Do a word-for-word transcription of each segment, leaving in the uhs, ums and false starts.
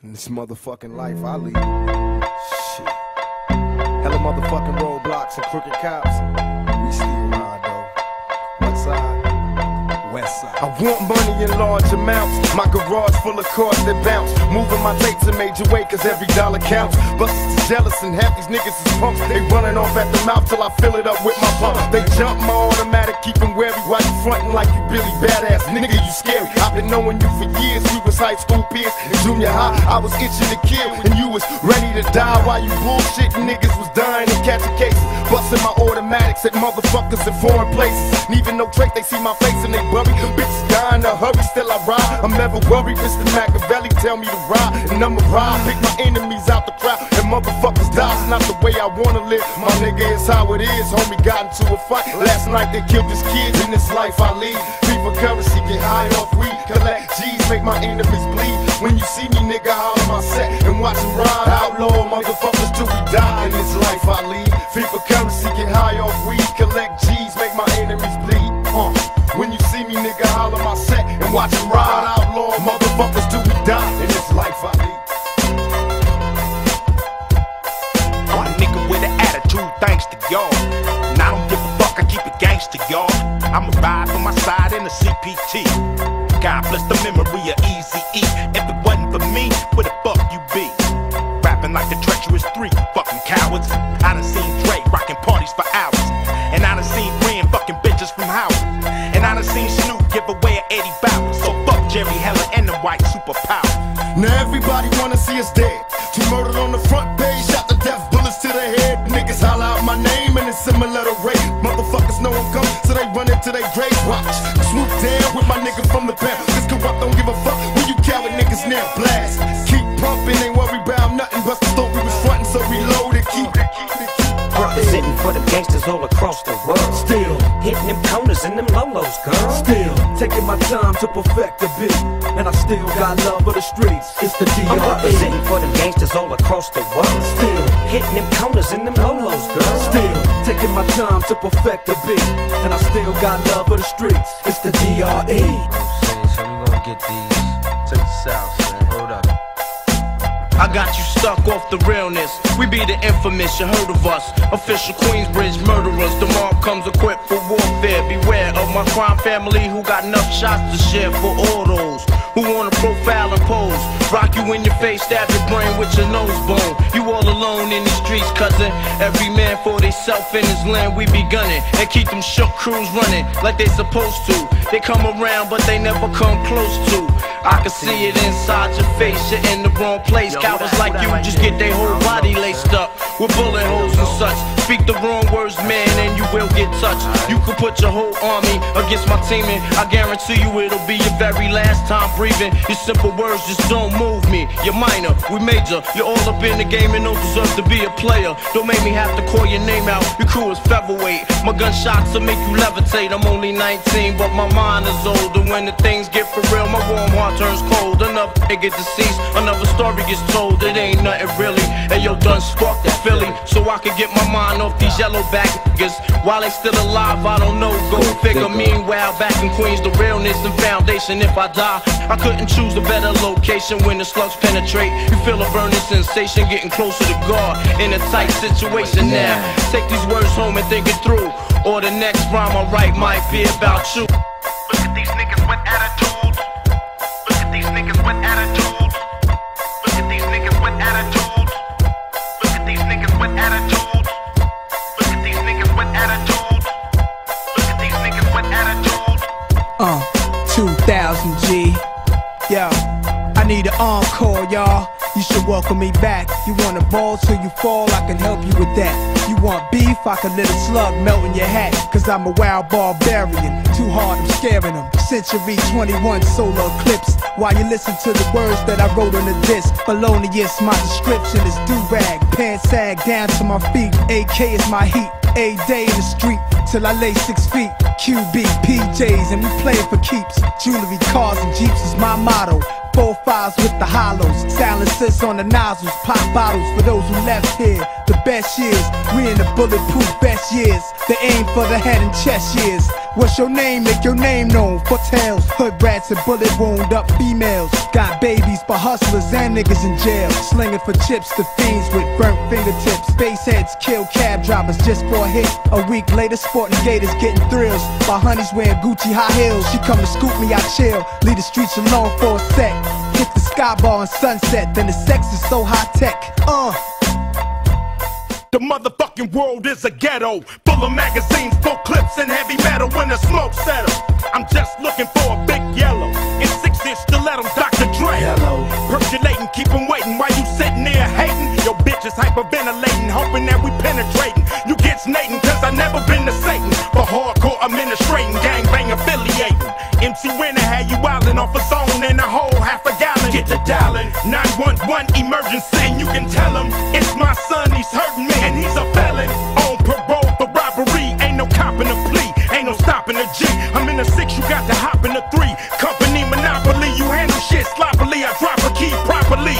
In this motherfucking life I lead. Shit. Hella motherfucking roadblocks and crooked cops. We still ride though. What side? West side. I want money in large amounts. My garage full of cars that bounce. Moving my tapes a major way cause every dollar counts. Busters is jealous and half these niggas is punks. They running off at the mouth till I fill it up with my pump. They jump my automatic, keep them wary while you frontin' like you Billy Badass. Nigga, you scary. I've been knowing you for years. We was high school peers. In junior high, I was itching to kill. And you was ready to die while you bullshitting. Niggas was dying and catching cases. Busting my automatics at motherfuckers in foreign places. And even no Drake, they see my face and they bury. Them bitches die in a hurry, still I ride. I'm never worried, Mister Machiavelli tell me to ride. And I'ma ride, pick my enemies out the crowd. And motherfuckers die, it's not the way I wanna live. My nigga, it's how it is, homie got into a fight. Last night they killed his kids, in this life I lead. People currency, get high off weed. Collect G's, make my enemies bleed. When you see me, nigga, holler my set and watch them ride. Outlaw motherfuckers till we die. In this life I lead. People currency, get high off weed. Collect G's, make my enemies bleed. Uh. When you see me, nigga, holler my set and watch them ride. Outlaw motherfuckers till we die. In this life I lead. I'm a nigga with an attitude, thanks to y'all. And I don't give a fuck, I keep it gangster, y'all. I'ma ride for my side in the C P T. God bless the memory of Eazy-E. If it wasn't for me, where the fuck you be? Rapping like the treacherous three, fucking cowards. I done seen Dre rocking parties for hours. And I done seen Ren fucking bitches from Howard. And I done seen Snoop give away an Eddie Bauer. So fuck Jerry Heller and the white superpower. Now everybody wanna see us dead. Two murdered on the front page, shot to death, bullets to the head. Niggas holler out my name and it's similar to rape. Motherfuckers know I'm coming, so they run into their grave. Watch, swoop down with my nigga from the pound. This corrupt don't give a fuck when you coward niggas now blast. Keep pumping, ain't worried about nothing. Bust the story was frontin', so reload it. Keep it, keep it, keep it. Representing for the gangsters all across the world. Still hitting them corners and them lolos, girl. Still taking my time to perfect the beat. And I still got love for the streets. It's the D R E. I'm representing for them gangsters all across the world. Still hitting them corners and them lolos, girl. Still taking my time to perfect the beat. And I still got love for the streets. It's the D R E. I'm saying, so we gonna get these to the south, man. Hold up. I got you stuck off the realness. We be the infamous, you heard of us. Official Queensbridge murderers. The mob comes equipped for warfare. Beware of my crime family who got enough shots to share for all those who wanna profile and pose. Rock you in your face, stab your brain with your nose bone. You all alone in the streets, cousin. Every man for theyself in his land, we be gunning. And keep them shook crews running like they supposed to. They come around, but they never come close to. I can see it inside your face, you're in the wrong place. Cowards like you just get their whole body laced up with bullet holes and such. Speak the wrong words, man, and you will get touched. You could put your whole army against my team, and I guarantee you it'll be your very last time breathing. Your simple words just don't move me. You're minor, we major. You're all up in the game and don't deserve to be a player. Don't make me have to call your name out. Your crew is featherweight. My gunshots will make you levitate. I'm only nineteen, but my mind is older. When the things get for real, my warm heart turns cold. Another nigga deceased, another story gets told. It ain't nothing really. Hey yo, done sparked the Philly, so I could get my mind off these yellow back niggas. While they still alive, I don't know. Go figure. Meanwhile, back in Queens, the realness and foundation. If I die, I couldn't choose a better location when the slugs penetrate. You feel a burning sensation, getting closer to God in a tight situation now. Take these words home and think it through, or the next rhyme I write might be about you. Look at these niggas with attitude. Look at these niggas with attitude. Look at these niggas with attitude. Look at these niggas with attitude. Look at these niggas with attitude. Look at these niggas with attitude. Uh, two thousand G. Yo, I need an encore, y'all. You should welcome me back. You want a ball till you fall, I can help you with that. You want beef, I can let a slug melt in your hat. Cause I'm a wild barbarian, too hard, I'm scaring them. Century twenty-one solar eclipse. While you listen to the words that I wrote on the disc. Felonious, my description is do-rag. Pants sag down to my feet. A K is my heat. A day in the street till I lay six feet. Q B, P Js, and we play for keeps. Jewelry, cars, and jeeps is my motto. Four fives with the hollows, silencers on the nozzles, pop bottles for those who left here. The best years, we in the bulletproof best years. The aim for the head and chest years. What's your name? Make your name known. For tales, hood rats and bullet wound up females. Got babies for hustlers and niggas in jail. Slinging for chips to fiends with burnt fingertips. Space heads kill cab drivers just for a hit. A week later, sporting gators getting thrills. My honey's wearing Gucci high heels. She come to scoop me, I chill. Leave the streets alone for a sec. Hit the sky bar and sunset. Then the sex is so high tech. Uh. The motherfucking world is a ghetto, full of magazines, full clips, and heavy metal. When the smoke settles, I'm just looking for a big yellow in six-inch stilettos, Doctor Dre. Hello. Percolating, keep 'em waiting while you sitting there hating. Your bitch is hyperventilating, hoping that we penetrating. You get snating, cause I never been to Satan. For hardcore administrating, gangbang affiliating. M C Winner had you wildin' off a zone and a whole half a gallon. Get to dialing, nine one one emergency, and you can tell him it's my son, he's hurting me. And he's a felon, on parole for robbery. Ain't no copping a plea, ain't no stopping a G. I'm in a six, you got to hop in a three. Company monopoly, you handle shit sloppily. I drop a key properly.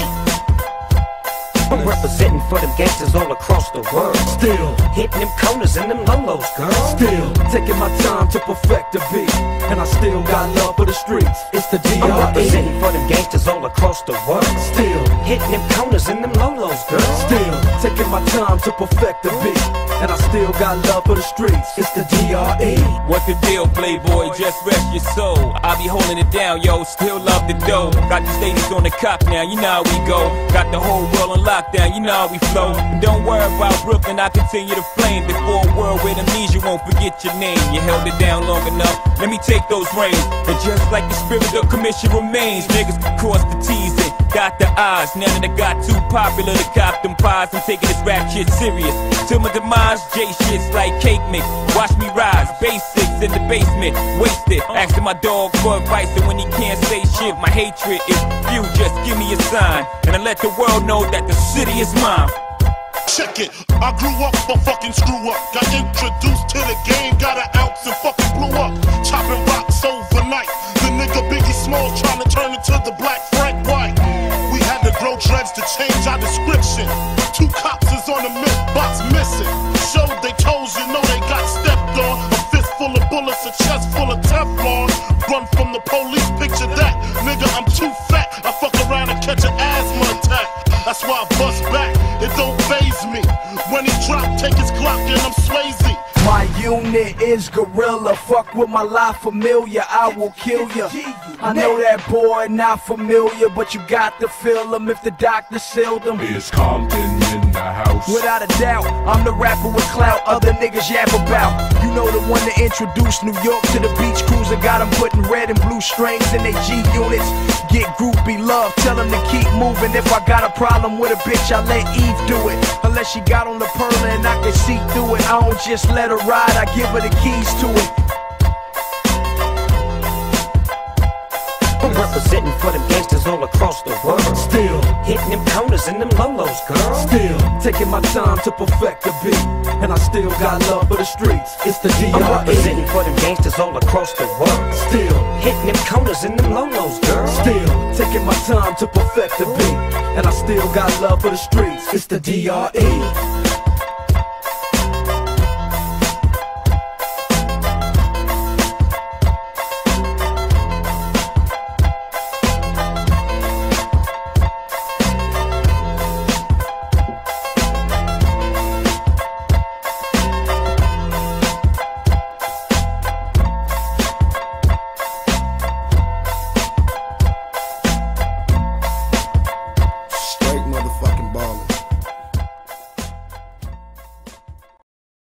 I'm representing for them gangsters all across the world. Still hitting them corners and them lolos, girl. Still taking my time to perfect the beat, and I still got love for the streets. It's the D R E. I'm representing for them gangsters all across the world. Still hitting them corners and them lolos, girl. Still taking my time to perfect the beat, and I still got love for the streets. It's the D R E. What the deal, Playboy? Just rest your soul. I be holding it down, yo. Still love the dough. Got these ladies on the cop now. You know how we go. Got the whole world on lockdown. You know how we flow. Don't worry about Brooklyn. I continue to flame. Before a world with amnesia won't forget your name. You held it down long enough. Let me take those reins. And just like the spirit of commission remains, niggas cross the T's and dot the I's. Now that I got too popular to cop them pies, I'm taking this rap shit serious. Till my demise, J shit's like cake mix. Watch me rise, basics in the basement, wasted. Asking my dog for advice, and when he can't say shit, my hatred is few. Just give me a sign, and I let the world know that the city is mine. Check it, I grew up a fucking screw up. Got introduced to the game, got an ounce and fucking blew up. Chopping rocks overnight. The nigga Biggie Smalls trying to turn into the black Frank White. We had to grow dreads to change our description. Two cops is on the milk box missing. Showed they toes, you know they got stepped on. A fist full of bullets, a chest full of Teflon. Run from the police, picture that. Nigga, I'm too fat. I fuck around and catch an asthma attack. That's why I bust back, it don't faze me. When he drop, take his Glock and I'm Swayze. My unit is gorilla. Fuck with my life familiar, I will kill ya. I know that boy not familiar, but you got to feel him if the doctor sealed him. Is Compton in the house? Without a doubt, I'm the rapper with clout other niggas yap about. You know the one that introduced New York to the beach cruiser. Got them putting red and blue strings in they G units. Get groupie love, tell them to keep moving. If I got a problem with a bitch, I let Eve do it. Unless she got on the pearl and I can see through it. I don't just let her ride, I give her the keys to it. I'm representing for them gangsters all across the world. Still hitting them corners and them lolos, girl. Still taking my time to perfect the beat, and I still got love for the streets. It's the D R E. I'm representing for them gangsters all across the world. Still hitting them corners and them lolos, girl. Still taking my time to perfect the beat, and I still got love for the streets. It's the D R E.